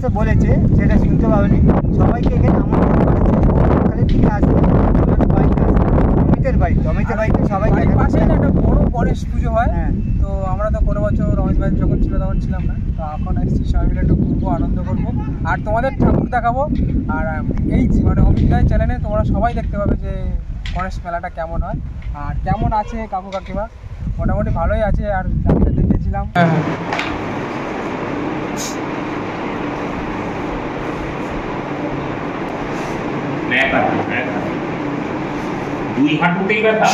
আসতে বলেছে, সেটা শুনতে পাবেনি। সবাইকে এখানে আমাদের থেকে আসবে, অমিতের বাড়িতে সবাই পাশে একটা বড় গণেশ পুজো হয়। তো আমরা তো কোনো বছর অমিত ভাই যখন ছিল তখন ছিলাম না, তো এখন এসেছি সবাই মিলে একটু ঘুরবো, আনন্দ করবো আর তোমাদের ঠাকুর দেখাবো। আর এই মানে অমিত ভাই চ্যানেলে তোমরা সবাই দেখতে পাবে যে গণেশ মেলাটা কেমন হয় আর কেমন আছে কাকু কাকিমা। মোটামুটি ভালোই আছে। আর দেখেছিলাম দুই হাঁটুতেই ব্যথা।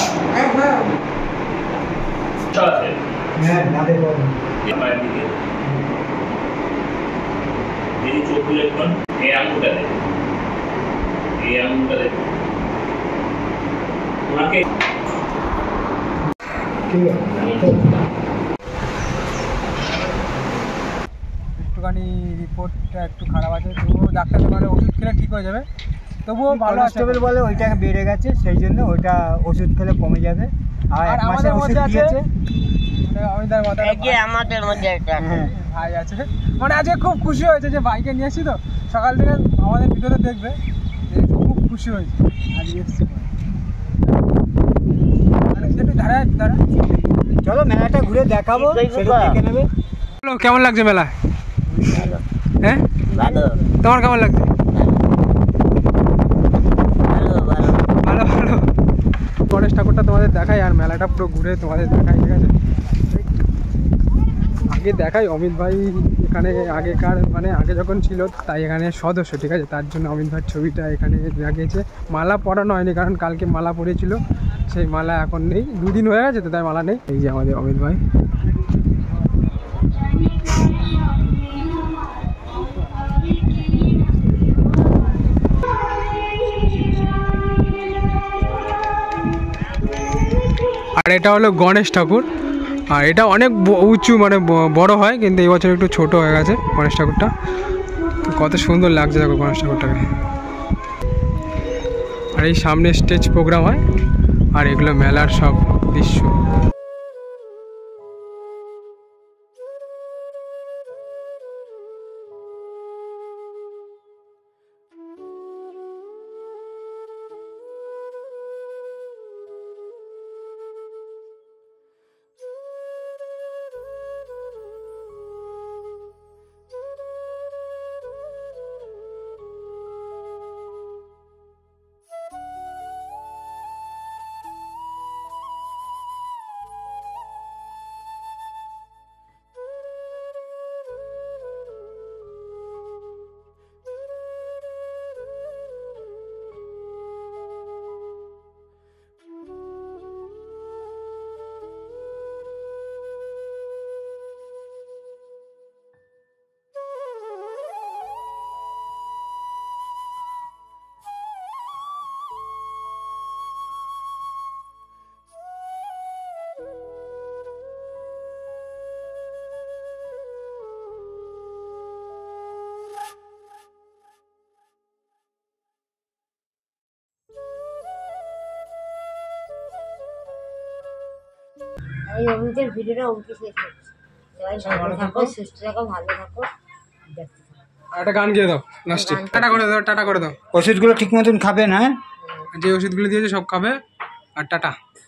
চোখগুলো এখন এই আঙুলটা দেখ, এই আঙুলটা দেখ ওনাকে। একটুখানি রিপোর্টটা একটু খারাপ আছে, তবুও ডাক্তার মানে ওষুধ খেলে ঠিক হয়ে যাবে। তবুও ভালো আছে বলে ওইটা বেড়ে গেছে, সেই জন্য ওইটা ওষুধ খেলে কমে যাবে। আর আমাদের মধ্যে আছে আমাদের মধ্যে একটা ভাই আছে, মানে আজকে খুব খুশি হয়েছে যে বাইকে নিয়ে এসেছি। তো সকাল থেকে আমাদের ভিডিওতে দেখবে যে খুব খুশি হয়েছে আজকে এসেছি। চলো মেলাটা ঘুরে দেখাবো, দেখে নেবে। কেমন লাগছে মেলা? হ্যাঁ তোমার কেমন লাগছে? ভালো ভালো। গণেশ ঠাকুরটা তোমাদের দেখাই আর মেলাটা পুরো ঘুরে তোমাদের দেখাই, ঠিক আছে? আগে দেখাই অমিত ভাই এখানে আগেকার মানে আগে যখন ছিল তাই এখানে সদস্য, ঠিক আছে? তার জন্য অমিত ভাইয়ের ছবিটা এখানে লাগিয়েছে। মালা পরানো হয়নি কারণ কালকে মালা পরেছিল, সেই মালা এখন নেই, দুদিন হয়ে গেছে তো তাই মালা নেই। এই যে আমাদের অমিত ভাই। আর এটা হলো গণেশ ঠাকুর, আর এটা অনেক উঁচু মানে বড় হয়, কিন্তু এই বছর একটু ছোট হয়ে গেছে গণেশ ঠাকুরটা। কত সুন্দর লাগছে দেখো গণেশ ঠাকুরটাকে। আর এই সামনে স্টেজ প্রোগ্রাম হয়, আর এগুলো মেলার সব দৃশ্য। এই অমিতের ভিডিওটা অমকে শেষ হচ্ছে। সবাই ভালো থাকো, সুস্থ থাকো, ভালো থাকো। একটা গান গিয়ে দাও লাস্টে, টাটা করে দাও, টাটা করে দাও। ওষুধগুলো ঠিক মতন খাবেন, হ্যাঁ? যে ওষুধগুলো দিয়েছে সব খাবে, আর টাটা।